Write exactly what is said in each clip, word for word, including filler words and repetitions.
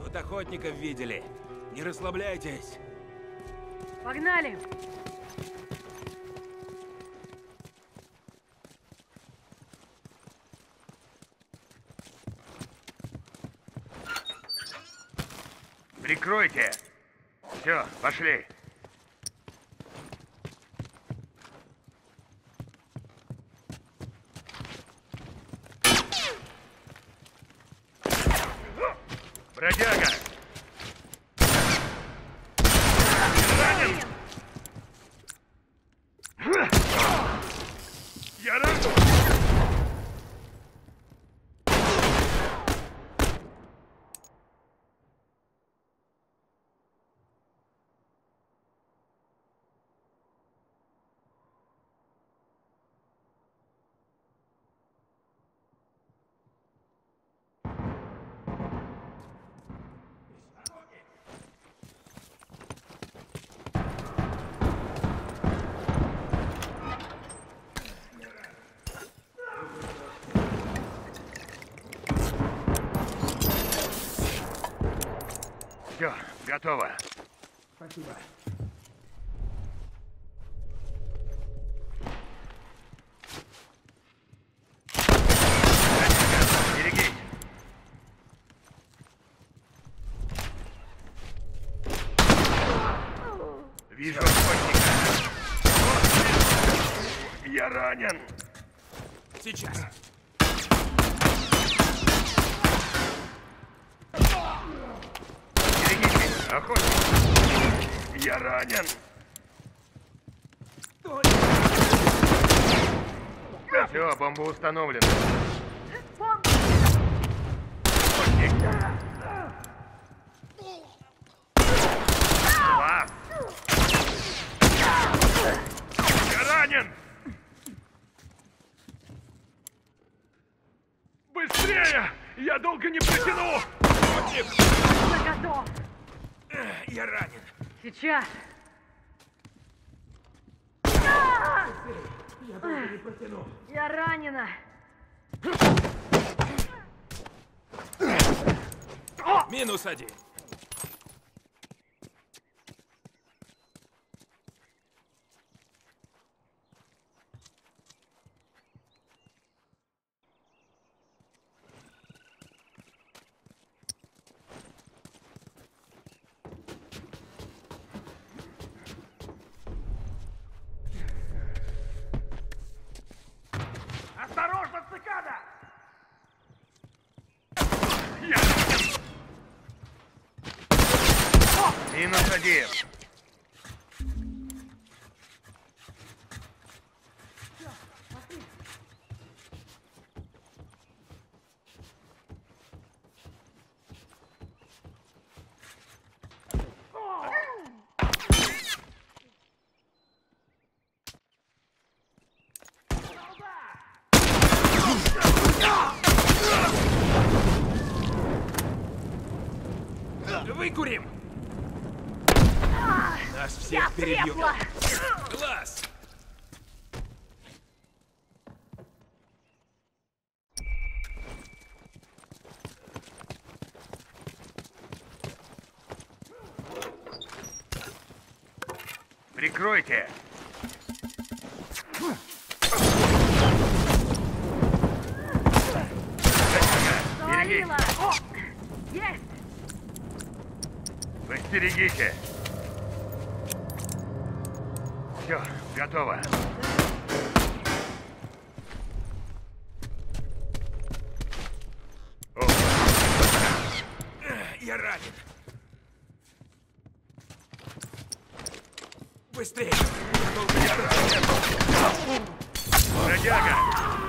Тут охотников видели. Не расслабляйтесь. Погнали! Прикройте! Все, пошли! Бродяга! Ранен! Я ранен! Все, готово. Спасибо. Берегись. Вижу охотника. Я ранен. Сейчас. Берегитесь, охотник. Я ранен. Все, бомба установлена. Охотник. Класс. Я ранен. Быстрее! Я долго не протяну! Охотник! Я готов! Эх, Я ранен. Сейчас! Я долго не протяну. Я ранена! Минус один. Осторожно, цикада! Я... Минус один. Выкурим! Нас всех Я перебьют. крепла! Класс! Прикройте. Берегись. Завалила! О! Есть! Постерегите. Все, готово. О, Эх, Я ранен. Быстрее! Я долго не протяну. бродяга!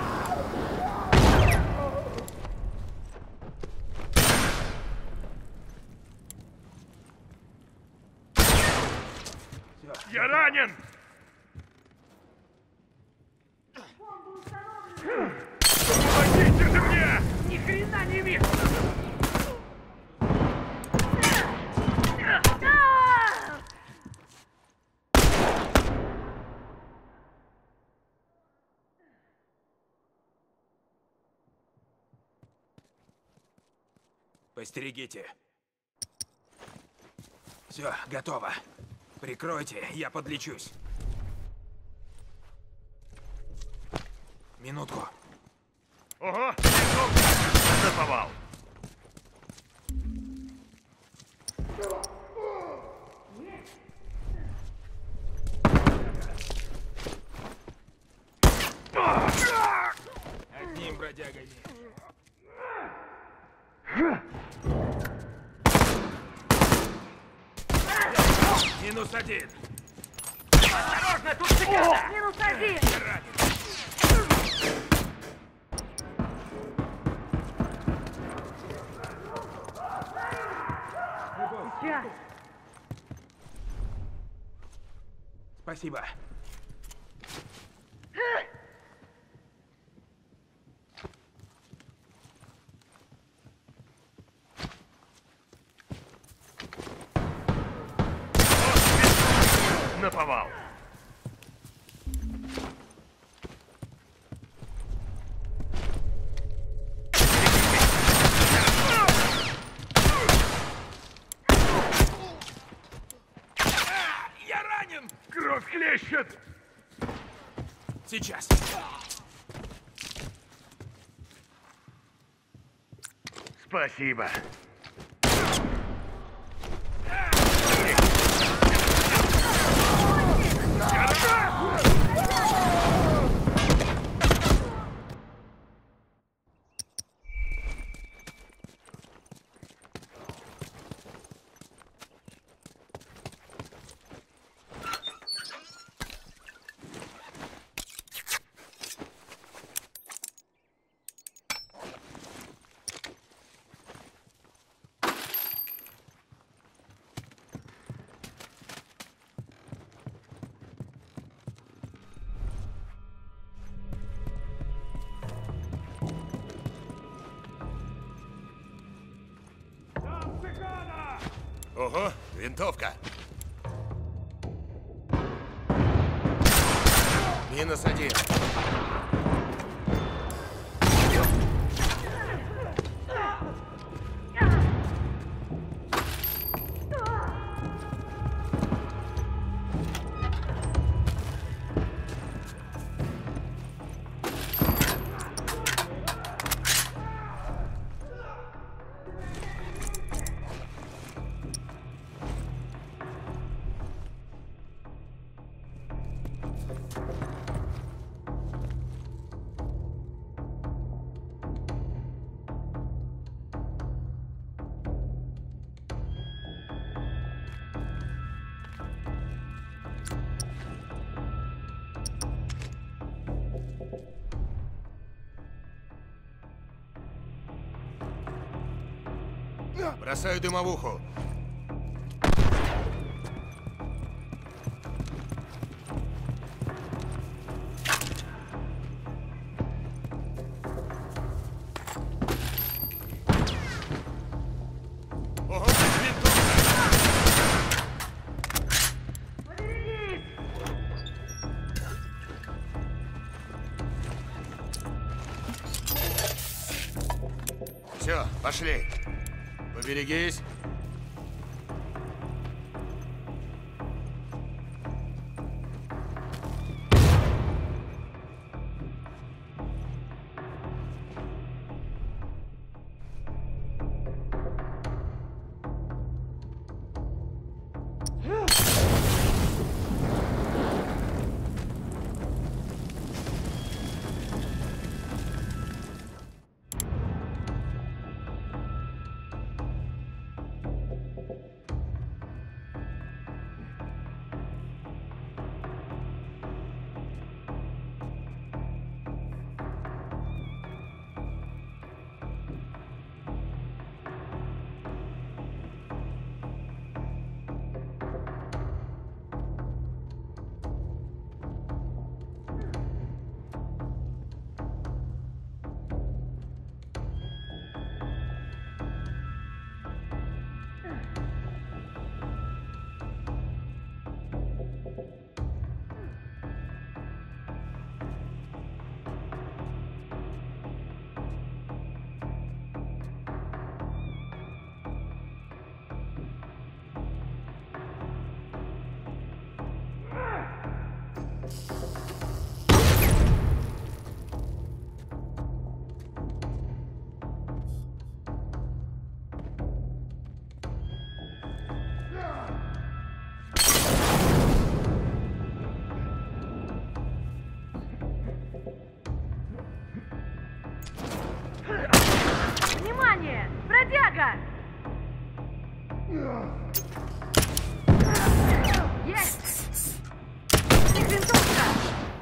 Я ранен! Помогите же мне! Ни хрена не вижу! Постерегите. Все, готово. Прикройте, я подлечусь. Минутку. Ого, винтовка! Наповал. Одним бродягой. Минус один. Осторожно, тут цикада! Минус один! Сейчас! Спасибо. Наповал. Я ранен! Кровь хлещет! Сейчас. Спасибо. Ого, винтовка. Минус один. Бросаю дымовуху. Ого, винтовка! Все, пошли. Поберегись. Внимание! Бродяга! Есть! Их винтовка!